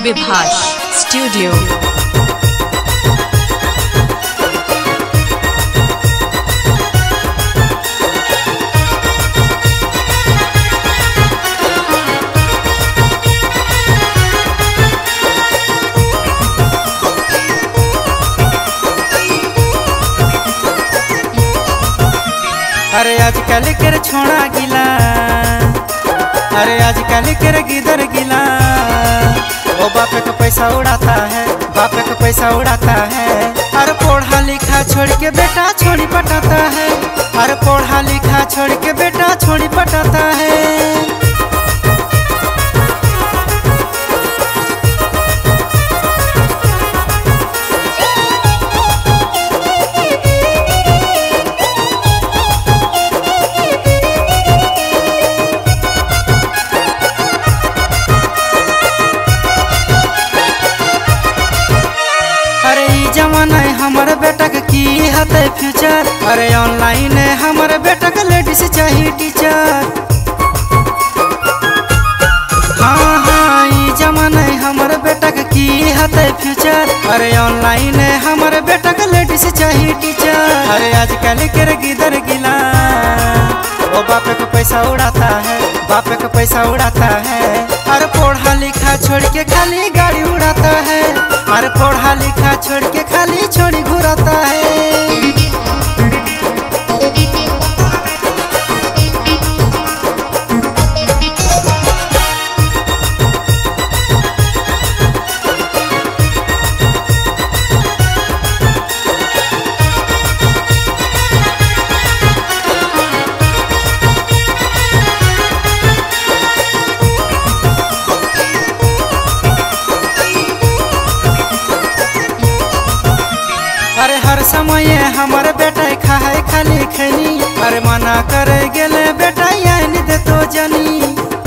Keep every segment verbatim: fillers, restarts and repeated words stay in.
Vibhash studio. अरे आजकल के छोड़ा गिला, अरे आजकल के गिदर गिला, वो बापे का पैसा उड़ाता है, बापे का पैसा उड़ाता है। अरे पढ़ा लिखा छोड़ के बेटा छोड़ी पटाता है, अरे पढ़ा लिखा छोड़ के बेटा छोड़ी पटाता है। जमाना है हमारे बेटा के की हते फ्यूचर, अरे ऑनलाइन है हमारे बेटा का लेडीज चाहिए टीचर। हाँ हाँ ये जमाना है हमारे बेटा के की हते फ्यूचर, अरे ऑनलाइन है हमारे बेटा का लेडीज चाहिए टीचर। अरे आजकल के गिदर गिला, वो बापे का पैसा उड़ाता है, बापे का पैसा उड़ाता है। अरे पढ़ा लिखा छोड़ के खाली गाड़ी उड़ाता है, अरे पढ़ा लिखा छोड़ के खाली छोड़ी घुराता है। अरे हर समय हमारे बेटा खाए खाली खैनी, अरे मना करे गेले बेटा यानी दे तो जनी।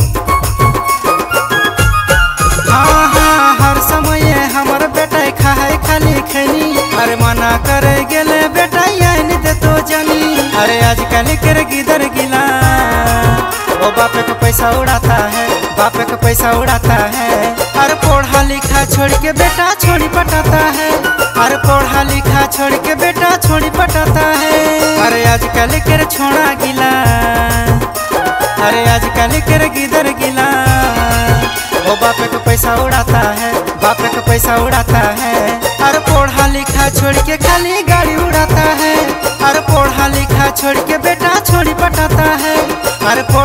हाँ हाँ हर समय हमारे बेटा खाए खाली खैनी, अरे मना करे गेले बेटा यानी दे तो जनी। अरे आजकल के गिदर गिला, वो बापे का पैसा उड़ाता है, बापे का पैसा उड़ाता है। अरे पढ़ा लिखा छोड़ के बेटा छोड़ी पटाता है, अरे पढ़ा लिखा छोड़ के बेटा छोड़ी पटाता है। अरे आजकल के छोड़ा गिला, अरे आजकल के गिदर गिला, वो बापे का पैसा उड़ाता है, बापे का पैसा उड़ाता है। अरे पढ़ा लिखा छोड़ के खाली गाड़ी उड़ाता है, अरे पढ़ा लिखा छोड़ के बेटा छोड़ी पटाता है। अरे